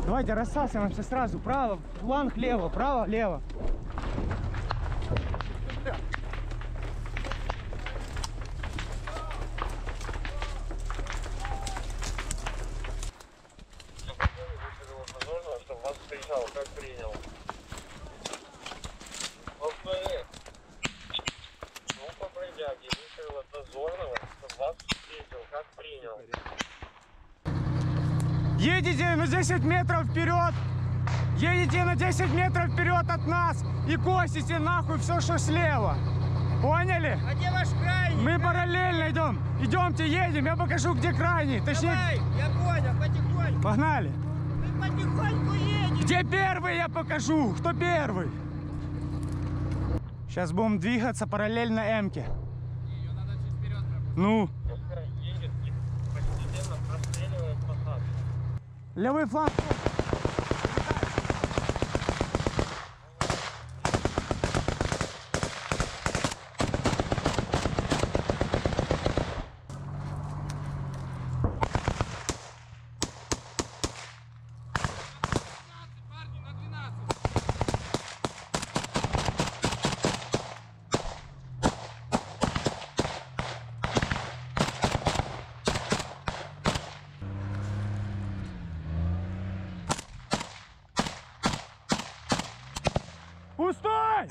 Давайте рассасываемся сразу. Право, фланг лево, право, лево. Чтобы вас встречал, как принял. Повтори. Ну, по бродяге вышел от дозорного, чтобы вас встретил, как принял. Едете на 10 метров вперед. Едете на 10 метров вперед от нас и косите нахуй все, что слева. Поняли? А где ваш крайний? Мы параллельно идем. Идемте, едем, я покажу, где крайний. Точнее... Давай, я понял, потихоньку. Погнали. Мы потихоньку едем. Где первый, я покажу. Кто первый? Сейчас будем двигаться параллельно М-ке. Ее надо чуть вперед пропустить. Ну. Едет и постепенно простреливает посадку. Левый фланг. Парни, на 12. Пустой!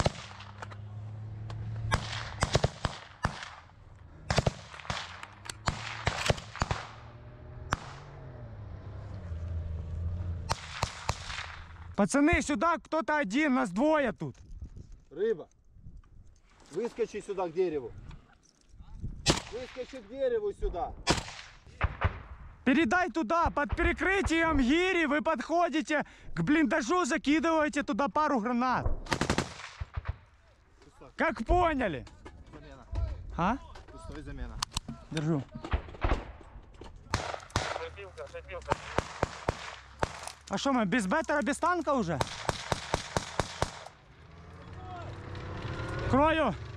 Пацаны, сюда кто-то один, нас двое тут. Рыба, выскочи сюда к дереву. Выскочи к дереву сюда. Передай туда, под перекрытием гири вы подходите к блиндажу, закидываете туда пару гранат. Как поняли? Замена. А? Пустой замена. Держу. Шипилка, шипилка. А что мы, без беттера, без танка уже? Крою!